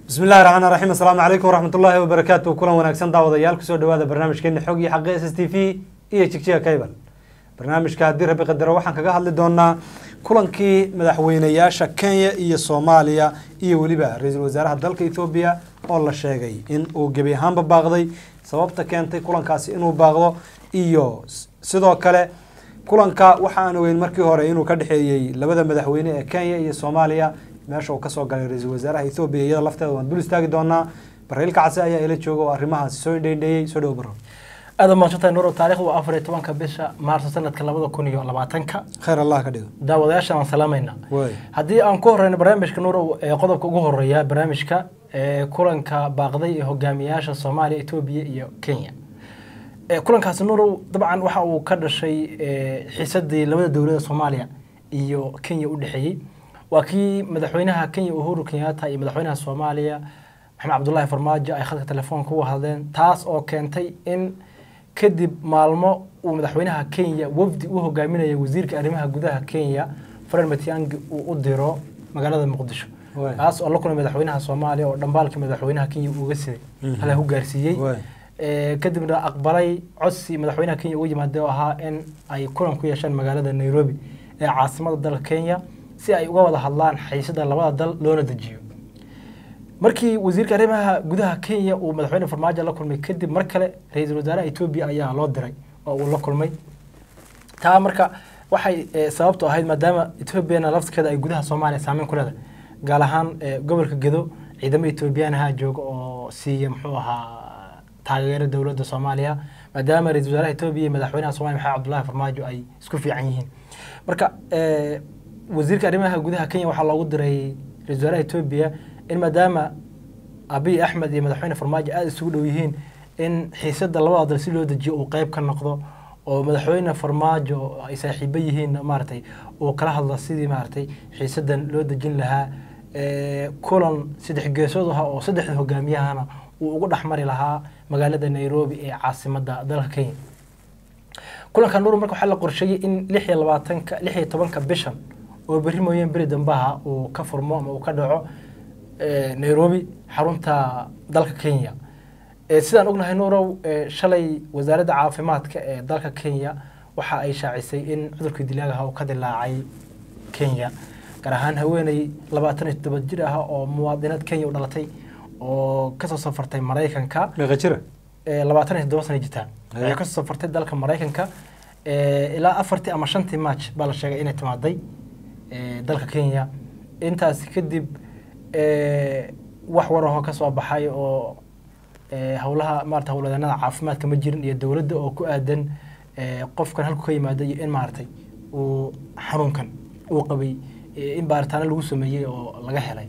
بسم الله الرحمن الرحيم السلام عليكم ورحمة الله وبركاته كلنا ونكسن دعوة كسو دواء برنامج كنا حقي حق SSTV جيجيجا كيبل برنامج كهدير بقدر وحن كجاه اللي دونا كulankii madaxweynayaasha Kenya iyo Soomaaliya iyo waliba ra'iisul wasaaraha dalka Ethiopia oo la sheegay in uu gabi ahaanba baaqday sababta keentay kulankaasi inuu baaqdo iyo sidoo kale kulanka waxaan ogeyn markii hore inuu ka dhaxeeyay labada madaxweyne ee Kenya iyo Soomaaliya meesha uu ka soo galay ra'iisul wasaaraha Ethiopia iyada lafteeda waan dul istaagi doonaa barreelka casi ayaa ila jooga oo arrimahaas soo dheeyay soo dhow baro هذا ما شفته نور التاريخ وأفريت وان كبشة مارس سنة كلامه كوني ولا بعتنك خير الله كده داود عشان من سلامينا هدي أنكور إن برنامج كنور قدر كجوهر يا برنامج كا كلنك باقدي هو جامعاش الصومالي إثيوبيا كينيا كلنك هسنور طبعا وحو كذا شيء حسدي لبدا دولة الصومالية إيو كينيا ودحيي وكي مدحوينها كينيا أهورو كينياتا مدحوينها الصومالية محمد عبد الله فرماجة أي خلق تلفون كوا هذين تاس أو كنتي إن كدب مالمو ومدحوينها كينيا وفد وهو جايمينيا وزيرك أرمها جودها كينيا فرن متيانج وديرو مقالة المقدسة أصل الله كنا مدحوينها صوماليا ودنبالك مدحوينها كينيا وجسدي هلا هو جارسيي كدب من أقبلي عصي مدحوينها كينيا وجي مدوها إن أي كلهم كوي عشان مقالة نيروبي عاصمة الدولة كينيا سي أي وضع الله حيسد الله الدولة لون الدجيو markii wasiirka arrimaha gudaha Kenya uu madaxweyne Farmaajo la kulmay kadib markale ra'iisul wasaaraha Ethiopia ayaa loo diray oo uu la kulmay taa marka waxay sababtu ahayd maadaama Ethiopia lafteeda ay gudaha Soomaaliya saameyn ku leedahay gaar ahaan gobolka Gedo ciidamada Ethiopian ah jooga oo siiyay muxuu ahaa taageero dawladda Soomaaliya maadaama ra'iisul wasaaraha Ethiopia iyo madaxweynaha Soomaaliya Mohamed Abdi Farmaajo ay isku fiican yihiin marka wasiirka arrimaha gudaha Kenya waxa loogu diray ra'iisul wasaaraha Ethiopia إن مدام أبي أحمد مدحوين فرماج سود ويهين إن حسد الله هذا السلو دجي وقيب كان نقضه ومدحوين فرماج يسحبيهن مارتي وكره الله سيدي مارتي حسد لو دجين لها كلن سدح جسودها أو سدح الهجامية هنا وقد أحمر لها مقالة نيروبي عاصمة دولة كين كلن كان نور مركو حل قرشي إن لحية لبعتنك لحية طبعا بشن وبريمو ينبرد بها وكفر مؤمن وكدعو نيروبي حرمتا دالك كينيا سيدان ognahay Noor shalay wasaaradda caafimaadka ee dalka Kenya waxa ay shaacisay in cudurkii dilaaga uu ka dilaacay Kenya gaar ahaan haweeney 27 jir ah oo muwaadinad Kenya u dhalatay oo ka soo safartay Mareykanka meeqa jir 27 sano jirta ay ka soo safartay dalka Mareykanka ilaa 4 ama 5 March baa la sheegay inay timaaday dalka Kenya intaas kadib wax waraho ka soo baxay oo hawlaha maarta hawladanada caafimaadka ma jirin iyo dawladda oo ku aadan qofkan halku ka yimaaday in maartay oo xarunkan uu qabay in baartaan lagu sameeyay oo laga helay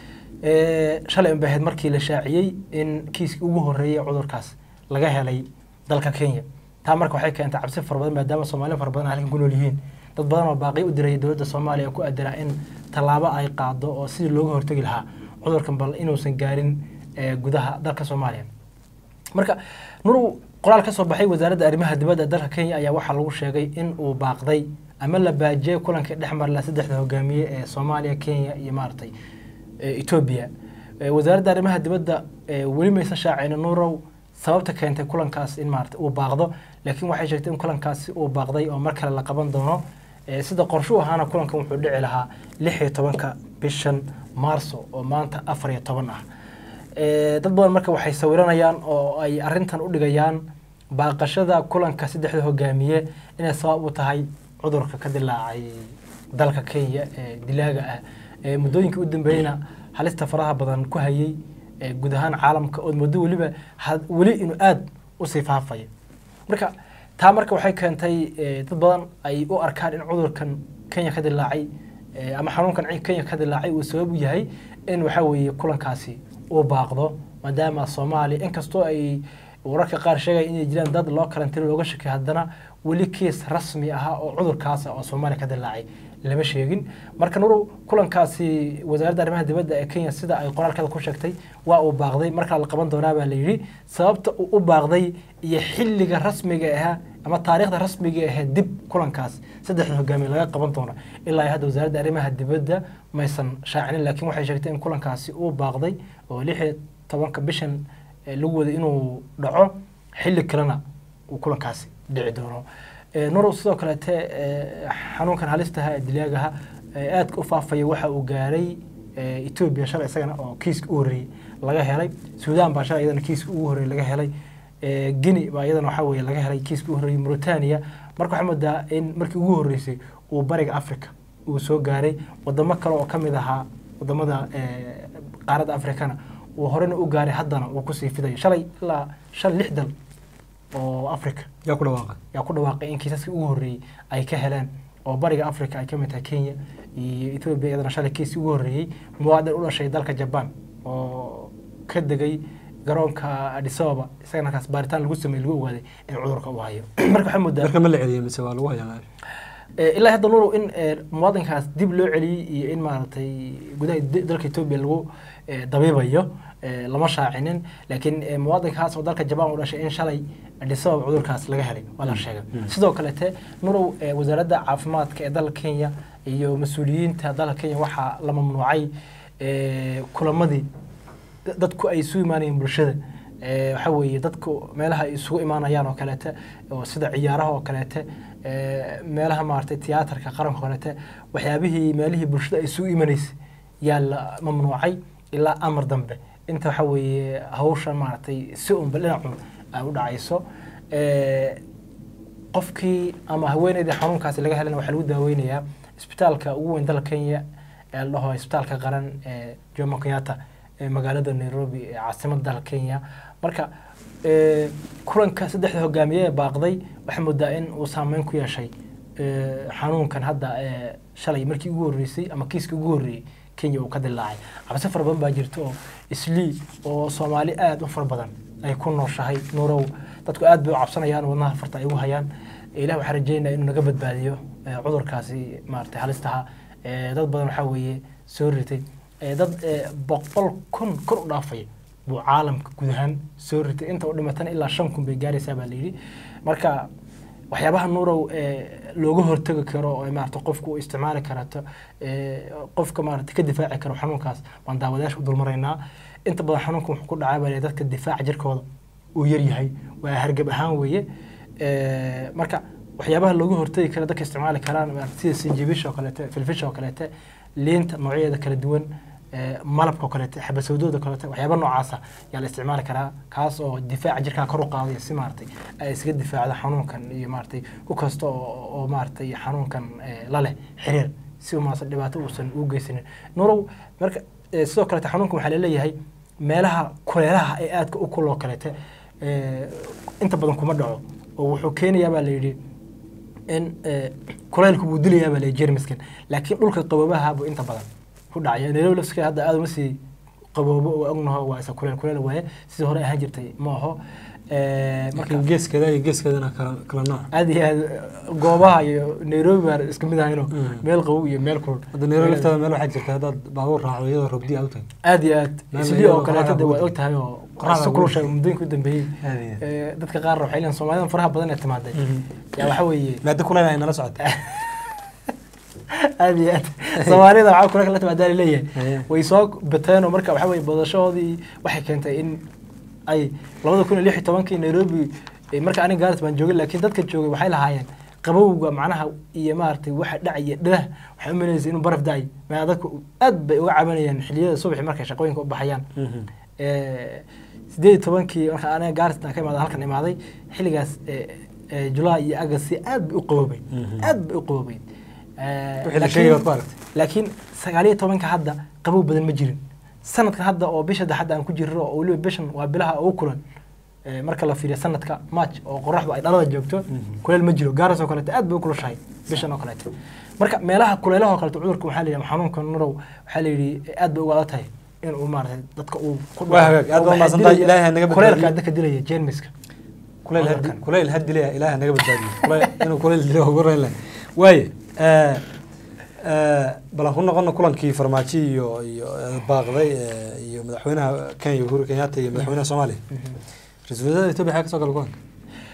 shalay baahid markii la shaaciyay in kiiskii ugu horeeyay cudurkaas laga helay dalka Kenya taa marka waxay keentay cabsi farabadan maadaama Soomaaliya farabadan halkan ku nool yihiin dad badan oo baaqay u diray dawladda Soomaaliya ku aadan in talaabo ay qaado oo si looga hortagi lahaa cudurkan bal inuusan gaarin gudaha dalka Soomaaliya marka Noor qoraal ka soo baxay wasaaradda arrimaha dibadda dalka Kenya ayaa waxa lagu sheegay in uu baaqday ama la baajiyay kulanka dhexmar la saddexda hogaamiye ee Soomaaliya Kenya iyo maartay Ethiopia wasaaradda arrimaha dibadda wali ma shaacin Noor sababta keentay kulankaas in maartay uu baaqdo laakiin waxay sheegtay in kulankaas uu baaqday oo mar kale la qaban doono sida qorshuhu ahaana kulankan wuxuu dhici lahaa 16 bishan Maarso oo maanta 14 ah dad badan marka waxay sawiranayaan oo ay arintan u dhigayaan baaqashada kulanka saddexda hogaamiye inay sabab u tahay cudurka ka dilaacay dalka Kenya dilaaga ah muddooyinkii u dambeeyna halista faraha badan ku hayay guud ahaan caalamka oo muddo wali inuu aad u sifaafay marka taa marka waxay keentay dad badan ay u arkaan in cudurkan Kenya ka dilaacay ama xarunkan Kenya ka dilaacay uu sabab u yahay in waxa weeye kulankaasi uu baaqdo maadaama Soomaaliya inkastoo ay wararka qaar sheegay in jiraan dad loo karantiino looga shakay haddana wali kiis rasmi ah oo cudurkaas oo Soomaaliya ka dilaacay lama sheegin marka Noor kulankaasi wasaaradda arrimaha dibadda ee Kenya sida ay qoraalkeeda ku sheegtay waa uu baaqday marka la qaban doonaa baa la yiri sababta uu u baaqday iyo xilliga rasmiga ah ama taariikhda rasmiga ah dib kulankaas saddexda hogaamiye laga qaban doono ilaa hadda wasaaradda arrimaha dibadda maysan shaacinin laakiin waxay sheegtay in kulankaasi uu baaqday oo 16 bishan lagu wada inuu dhaco xilli kalena uu kulankaasi dhici doono Noor sidoo kale xanuunkan halistaha dilaagaha aad u faafay waxa uu gaaray Ethiopia shalay isagana oo kiis u horeeyay laga helay Suudaan baa shalay iyadana kiis u horeeyay laga helay Guinea baa iyadana waxa weeye laga helay kiis u horeeyay Mauritania marka waxa moodaa in markii ugu horeysay uu bariga Afrika uu soo gaaray wadamo kale oo kamid aha wadamada qaaradda Afrikana uu horena u gaaray haddana uu ku sii fiday shalay ilaa 6 dal oo Afrika yaa ku dhawaaqay in kiisaskii ugu horeeyay ay ka heleen oo bariga Afrika ay kamid tahay Kenya iyo Ethiopia iyadana shalay kiis ugu horeeyay muwaadin u dhashay dalka Japan oo ka degay garoonka Addis Ababa isagana kaas baaritaan lagu sameeyay lagu ogaaday in cudurka uu hayo marka waxa moodaa marka ma la celiyay mise waa lagu hayaa ilaa hadda Noor in muwaadinkaas dib loo celiyay iyo in maartay gudaha dalka Ethiopia lagu dabiibayo lama shaacinin laakiin muwaadinkaas oo dalka Japan u dhashay in shalay Addis Ababa cudurkaas laga helay wala sheegay sidoo kale Noor wasaaradda caafimaadka ee dalka Kenya iyo mas'uuliyiinta dalka Kenya waxa la mamnuucay kulamadii dadku ay soo imaanayeen bulshada waxa weeye dadku meelaha ay isugu imaanayaan oo kale oo sida ciyaaraha oo kale meelaha maartay tiyaatarka qaranka kale waxyaabihii meelihii bulshada ay isugu imaanaysay yaa la mamnuucay ilaa amar dambe inta waxa weeye hawshan maartay si uun dhinac ay u dhacayso qofkii ama haweeneyda xanuunkaas laga helay waxa lagu daaweynayaa isbitaalka ugu weyn dalka Kenya ee la dhaho isbitaalka qaran ee Jomo Kenyatta magaalada Nairobi ee caasimadda dalka Kenya marka kulanka saddexda hogaamiye baaqday waxa moodaa in uu saameyn ku yeeshay xanuunkan hadda shalay markii ugu horeysay ama kiiska ugu horeeyay Kenya uu ka dilaacay cabsi fara badan baa jirto oo islii oo Soomaali aad u fara badan ay ku nooshahay Noorow dadku aad bay u cabsanayaan wadnaha farta ay u hayaan Ilaahay waxa rajeynaa inuu naga badbaadiyo cudurkaasi maartay halistaha dad badan waxa weeye soo ritay dad 100,000 kor u dhaafay buu caalamka guud ahaan soo ritay inta u dhimatay ilaa 5,000 bay gaaraysaa baa leeyahay marka waxyaabaha Noorow looga hortagi karo oo maartay qofku isticmaali karato qofka maartay ka difaaci karo xanuunkaas waan daawadayaasha u dulmaraynaa inta badan xanuunku wuxuu ku dhacay dadka difaaca jirkooda uu yar yahay waa hargab ahaan weeye marka waxyaabaha looga hortagi karo dadka isticmaali karaan sida sinjibisha oo kale filfisha oo kale liinta noocyada kala duwan malabka oo kale xabasowdooda kale waxyaabo noocaas ah yaa la isticmaali karaa kaas oo difaaca jirka kor u qaadaya si maartay ay iska difaacdo xanuunkan iyo maartay ku kasto oo maartay xanuunkan la leh xiriir si uu maasa dhibaato uusan u geysanin Noorow marka sidoo kale xanuunkan waxa la leeyahay meelaha kuleelaha ay aadka u kuloo kale inta badan kuma dhaco oo wuxuu keenayaa baa la yiri in kuleelku uu dilayaa baa la jeermiskan laakiin dhulka qabobaha buu inta badan ku dhacay Nairobi lafska hadda aad uma sii qaboobo oo ognahay waa isa kuleel waaye sidii hore ahaan jirtay ma aho marka geeskeedana kala nooc aad iyo aad goobaha iyo Nairobi baa iska mid ah inuu meel qabow iyo meel kulul hadda Nairobi laftada meel waxa jirta hadda baabuur raaco iyadoo robdi aad tahay aad iyo aad sidii oo kale hadda waa og tahay oo qorraxda kulushay mudooyinka u dambeeyay dadka qaar waxay leeyihiin Soomaalida faraha badan ee timaaday yaa waxa weeye maada kuleel ay nala socotay aad iyo aad Soomaalida waxa kula kala timaadaan leeyahay way soo bateen oo marka waxa weeye badashoodii waxay keentay in ay 2016 Nairobi marka aniga gaaris baan joogay laakiin dadka joogay waxay lahaayeen qabowga macnaha iyo maartay waxa dhacay dhah waxa umaynaysa inuu baraf daay ma dadku aad bay uga cabanayaan xilliyada subaxii markay shaqooyinka u baxayaan 18 marka aniga gaaris ka imaaday halkan imaaday xilligaas July iyo August aad bay u qabowbay laakiin 19 hadda qabow badan ma jirin sanadkan hadda oo bisha hadda aan ku jirro oo waliba bishan waa bilaha ugu kulan marka la fiiriyo sanadka March oo qorraxdu ay dhalada joogto kuleel ma jiro gaaras oo kale aad bay u kulushahay bishan oo kale marka meelaha kuleelaha oo kale cudurku waxa la yiraahdaa xanuunka Noorow waxa la yiri aad bay uga adagtahay in uu maartay dadka uu ku dhawaaqo aad ma santaa Ilaahay naga badbaadiyo kuleelka dadka dilaya jeermiska kuleel hadilaya Ilaahay naga badbaadiyo kuleel inuu kuleel dilo ugu reelay waaye bal ku noqon kulankii Farmaajo iyo Baaqday iyo madaxweynaha Kenya Uhuru Kenyatta iyo madaxweynaha Somali rasuulada Itoobiya ka soo gal kulanka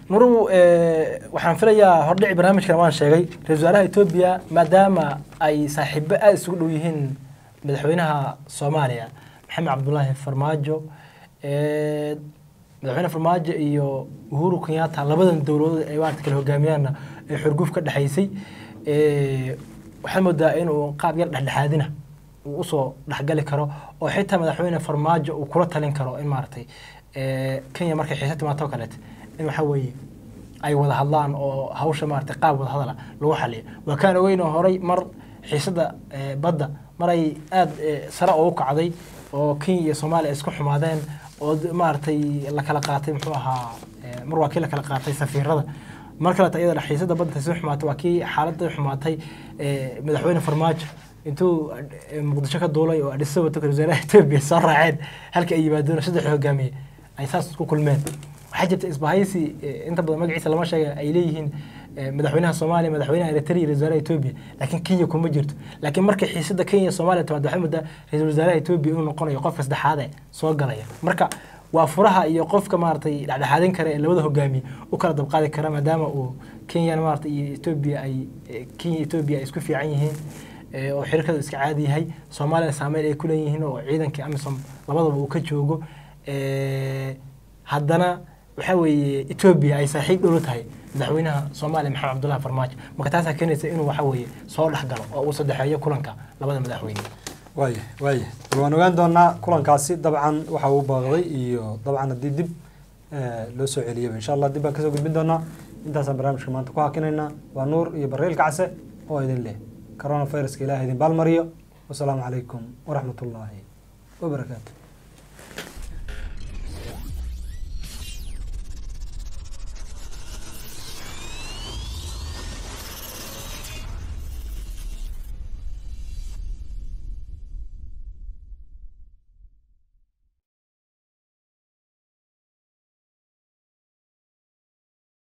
نورو waxaan filayaa hordhici barnaamijkan waan sheegay ra'iisul wasaaraha Itoobiya maadaama ay saaxiibo aad isugu dhow yihiin madaxweynaha Soomaaliya Mohamed Abdullahi Farmaajo madaxweynaha Farmaajo iyo Uhuru Kenyatta labadan dawladood ay waqti kala hogaamiyaan ee xurguf ka dhaxaysay waxaan moodaa inuu qaab yar dhexdhexaadina uu u soo dhaxgali karo oo xitaa madaxweynaha Farmaajo uu kula talin karo in maartay Kenya markay xiisad timaato kale in waxa weeye ay wada hadlaan oo hawsha maartay qaab wada hadala lagu xaliyo waa kaan weyn oo horay mar xiisada badda maray aad sare oo kacday oo Kenya iyo Soomaaliya isku xumaadeen oo maartay la kala qaatay muxuu ahaa mar waa kala qaatay safiirada marka la taayada xiisada badda soo xumaatay waa kii xaaladda xumaatay madaxweyne Farmaajo intuu muqdisho ka doolay oo Addis Ababa ka wasaaraha Itoobiya soo raaceen halka ay yimaadeen saddex hogaamiye ay saas ku kulmeen waxa jirta isbahaysi inta badan magaciisa lama sheegay ay leeyihiin madaxweynaha Soomaaliya madaxweynaha Eritrea iyo wasaaraha Itoobiya laakiin Kenya kuma jirto laakiin markay xiisada Kenya Soomaaliya tawaad waxa muddo ra'iisul wasaaraha Itoobiya uu noqonayo qof saddexaad ee soo galaya marka waa furaha iyo qofka maartay dhexdhexaadin kara ee labada hogaamiye u kala dabqaadi kara maadaama uu Kenya maartay iyo Itoobiya ay Kenya Itoobiya isku fiican yihiin oo xiriirkooda iska caadi yahay Soomaaliya saameyn ay ku leeyihiin oo ciidanka AMISOM labadaba uu ka joogo haddana waxa weeye Itoobiya ay saaxiib dhow tahay madaxweynaha Soomaaliya Mohamed Abdullahi Farmaajo marka taas ay keenaysa inuu waxa weeye soo dhaxgalo oo uu saddexeeyo kulanka labada madaxweyne waaye waan ogaan doonaa kulankaasi dabcan waxa uu baaqday iyo dabcan hadii dib loo soo celiyo insha Allah dib baan ka soo gudbin doonaa intaasaan barnaamijka maanta ku hakinayna waa Noor iyo Bareel Kacse oo idin leh coronavirus ilaahay idin balmariyo wassalaamu calaykum waraxmatullaahi wabarakaatuh